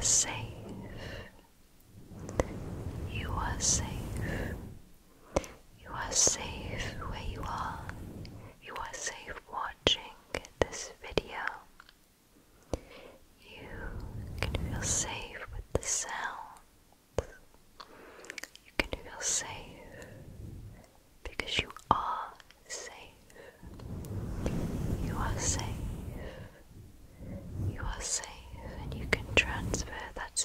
safe. You are safe. You are safe where you are. You are safe watching this video. You can feel safe with the sound. You can feel safe because you are safe. You are safe. You are safe, and you can transfer that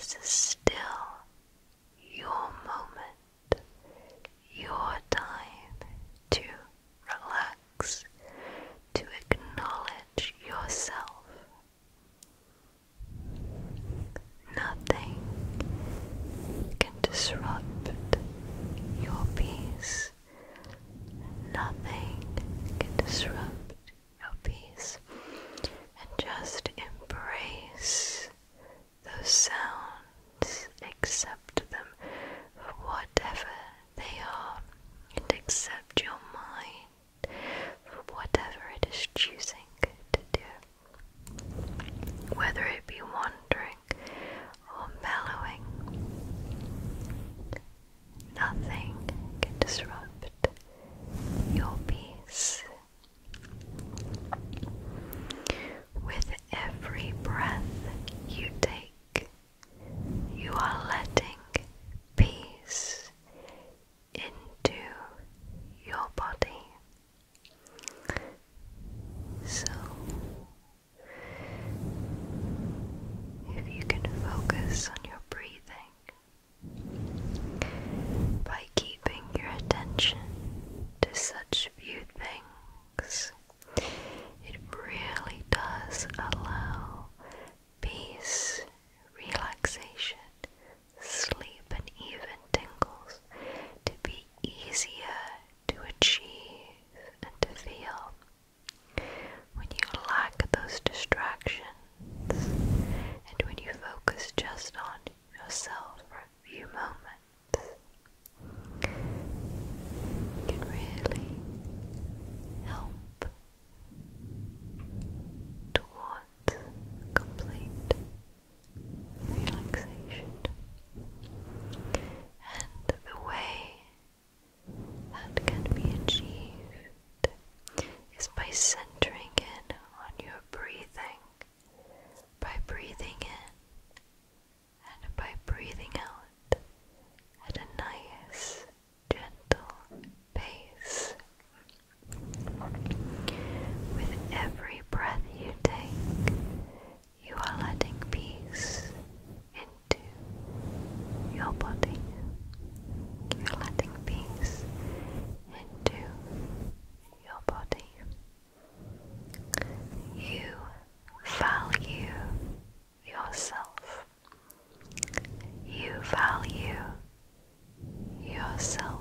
This is still your moment, your time to relax, to acknowledge yourself. Nothing can disrupt your peace. Nothing can disrupt your peace. And just embrace those sounds, accept them for whatever they are, and accept your mind for whatever it is choosing to do. Whether it be wandering or mellowing, nothing can disrupt your peace. With every breath you take, you are letting peace into your body. So, if you can focus on your breathing by keeping your attention to such few things, it really does allow peace, relaxation, sleep, and even tingles to be easier to achieve and to feel. When you lack those distractions, and when you focus just on yourself for a few moments, it can really help towards complete relaxation. And the way that can be achieved is by centering in on your breathing, by breathing in and by breathing out at a nice, gentle pace. With every breath you take, you are letting peace into your body. You're letting peace into your body. You value yourself. You value yourself.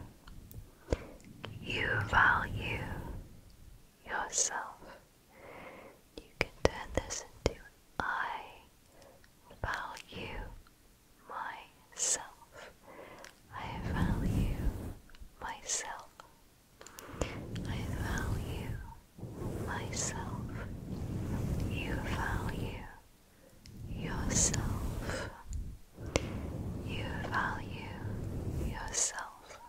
You value yourself. You can turn this into I value myself. I value myself. I value myself. You value yourself. You value yourself.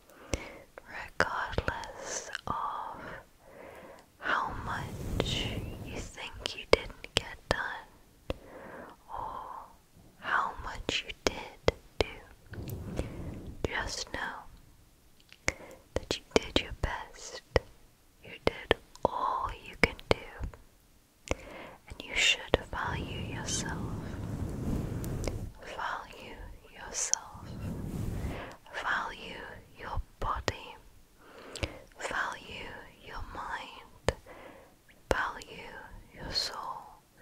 Regardless of how much you think you didn't get done, or how much you did do, just know that you did your best. You did all you can do, and you should value yourself. Value yourself. Value your body. Value your mind. Value your soul.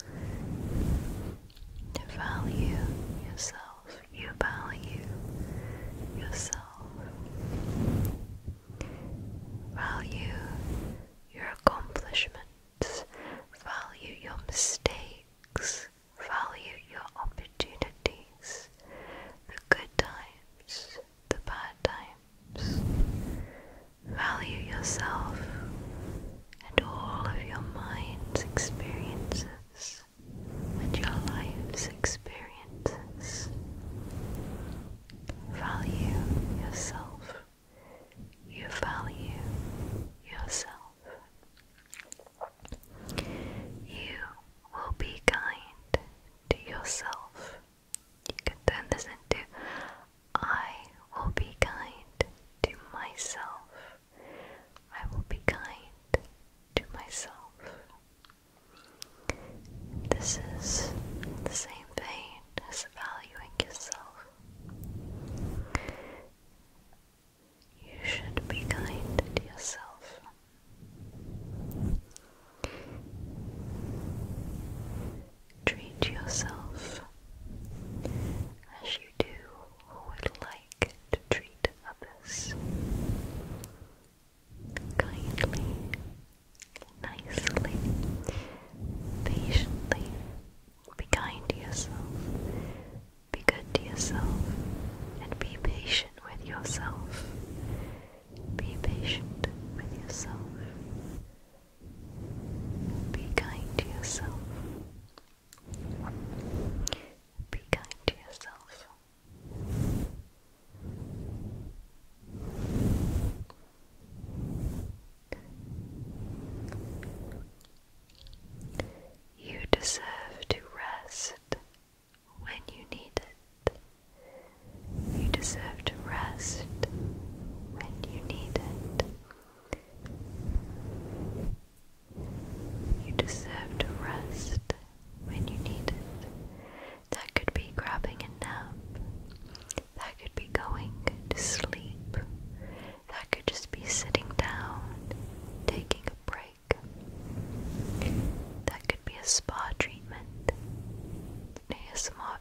Value yourself. You value yourself. Value your accomplishments. Value your mistakes. Value your opportunities. The good times, the bad times. Value yourself and all of your mind's experiences and your life's experiences.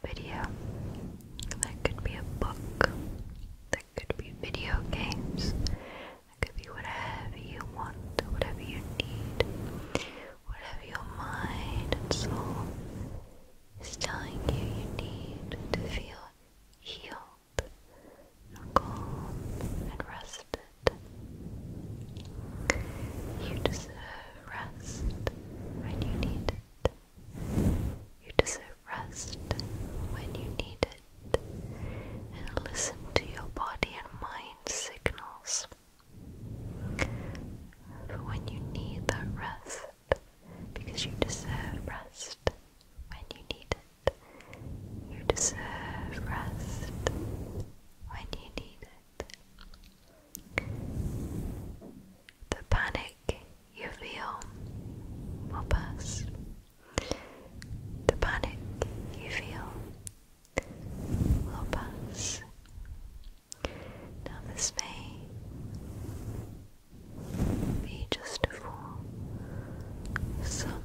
video. That could be a book. That could be video games. That could be whatever you want, whatever you need, whatever your mind and soul is telling you need to feel healed, calm, and rested. You deserve rest when you need it. You deserve rest when you need it. And listen to your body and mind signals for when you need that rest, because you deserve rest when you need it. You deserve rest when you need it. The panic you feel will pass. The panic you feel will pass. Now this may be just for some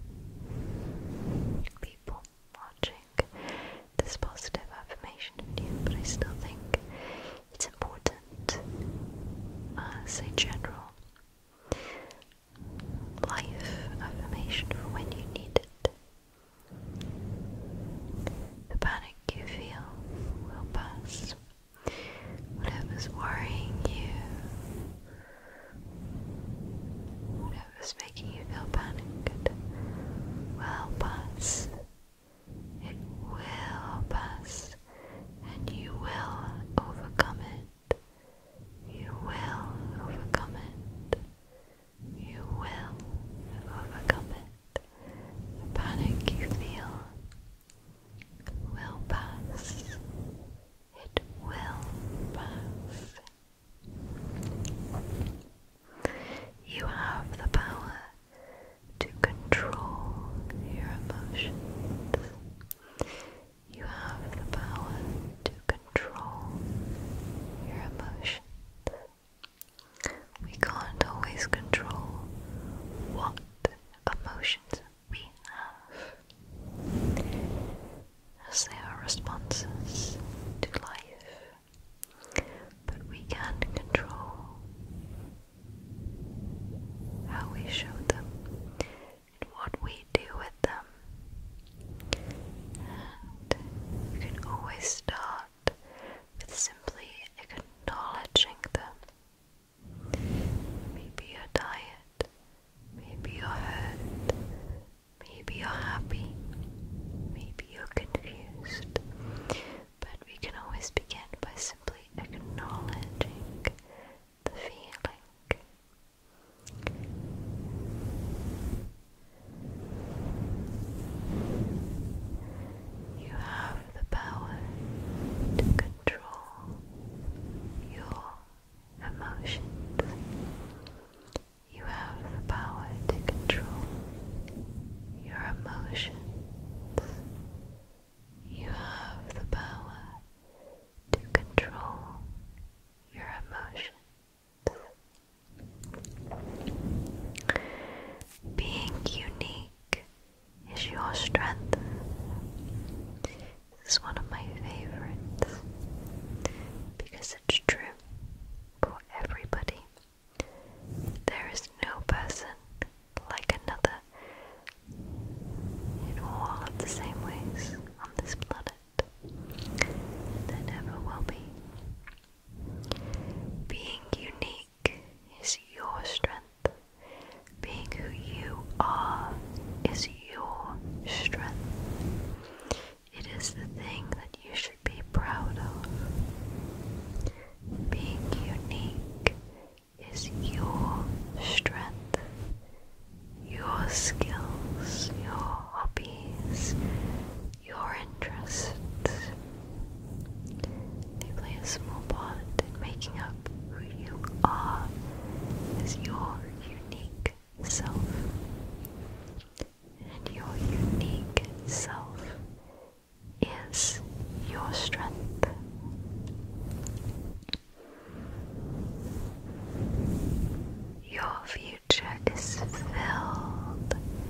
people watching this positive affirmation video, but I still think it's important as a general life affirmation for when you need it. The panic you feel will pass. Whatever's worrying you, whatever's making you feel panicked, will pass. It will pass, and you will overcome it. You will overcome it. You will overcome it. The panic you feel will pass. It will pass. You have the power to control your emotions. You have the power to control your emotions. We can't always control what emotions we have, as they are responses to life, but we can control how we show them and what we do with them. And you can always start with simply acknowledging them. Maybe you're tired, maybe you're hurt, maybe you're happy, maybe you're confused, but we can always begin by simply acknowledging the feeling. You have the power to control your emotions. You have the power to control your emotions. You have the power to control your emotions. Being unique is your strength. This is one of my favorites because it's true for everybody. There is no person like another in all of the same ways on this planet. There never will be. Being unique is your strength. Being who you are is your strength. It is the thing that you should be proud of. Being unique is your strength. Your skills, your hobbies, your interests, they play a small part in making up who you are as your unique self. And your unique self is your strength. Your future is filled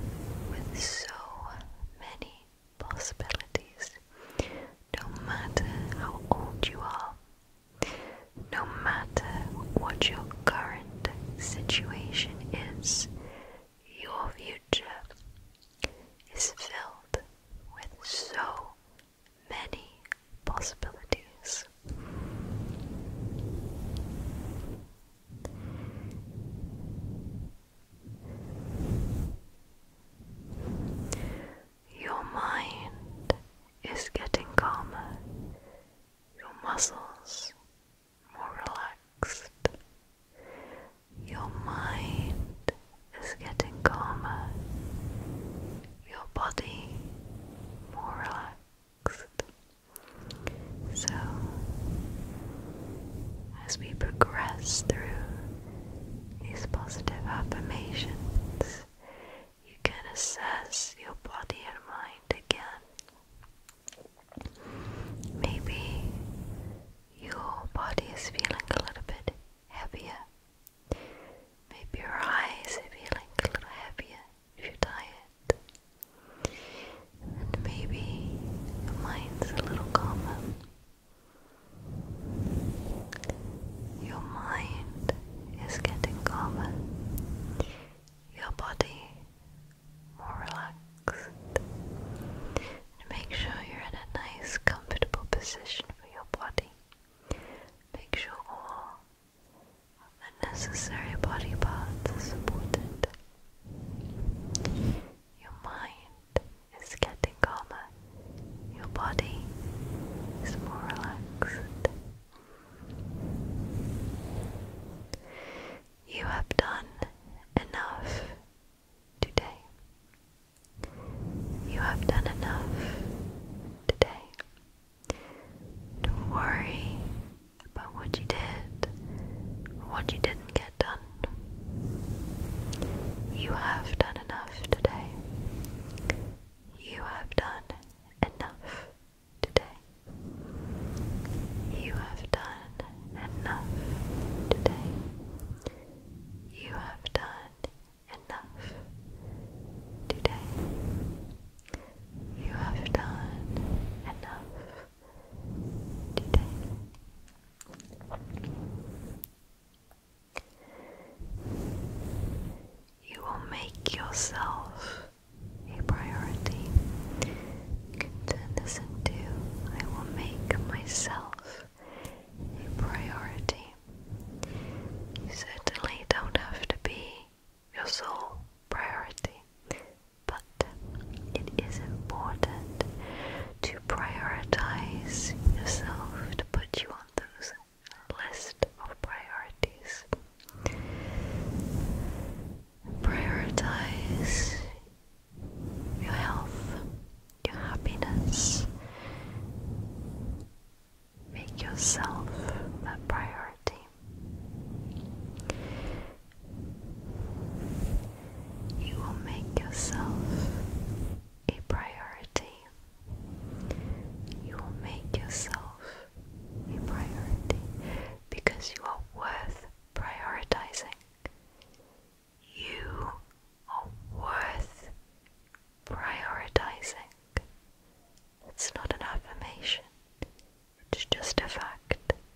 possibilities. Your mind is getting calmer, your muscles more relaxed. Your mind is getting calmer, your body more relaxed. So, as we progress through these positive affirmations, you can assess your body and mind again. Maybe your body is feeling a little bit heavier. Maybe your eyes are feeling a little heavier if you're tired. And maybe your mind's a little calmer. Your mind is getting calmer. Your body more relaxed. And make sure you're in a nice, comfortable position for your body. Make sure all of the necessary body parts are supported. Your mind is getting calmer. Your body is more relaxed. You have done enough today. You have done enough today. Don't worry about what you did or what you didn't get done. You have done enough today. You have done enough today. You have done enough today. You have done enough today. You have done enough today. You will make yourself a priority. You can turn this into, I will make myself a priority. You certainly don't have to be your sole priority, but it is important to prioritize yourself, to put you on those list of priorities. Prioritize your health, your happiness. Make yourself a priority. You will make yourself a priority. You will make yourself a priority because you are worth prioritizing. You are worth prioritizing. It's not an affirmation, it's just a fact.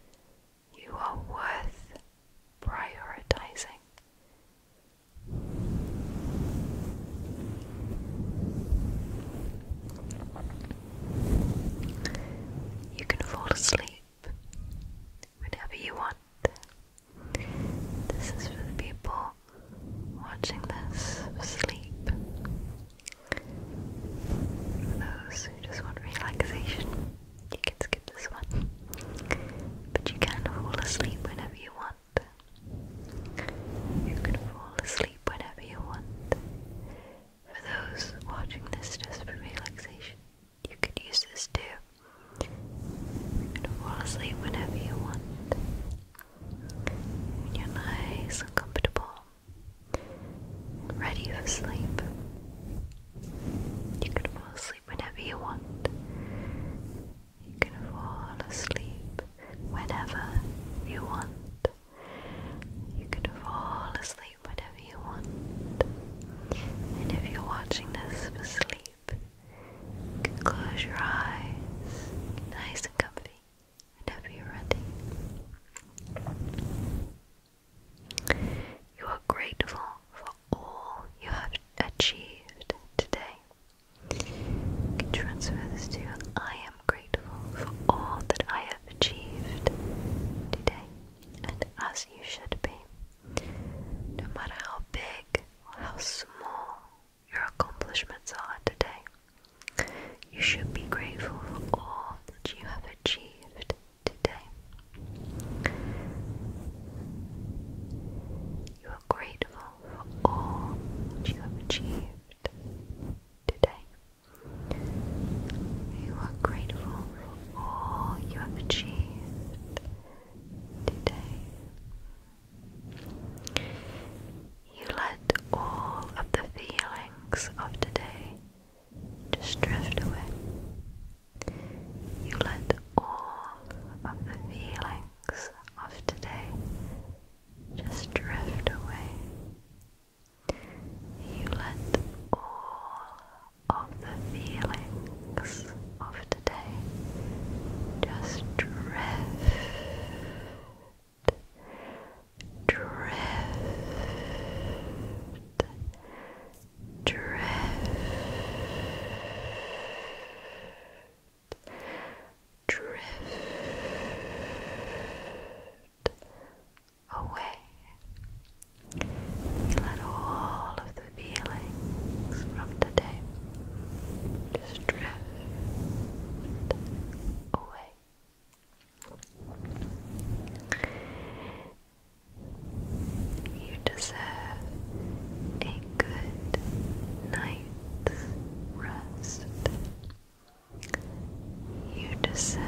6,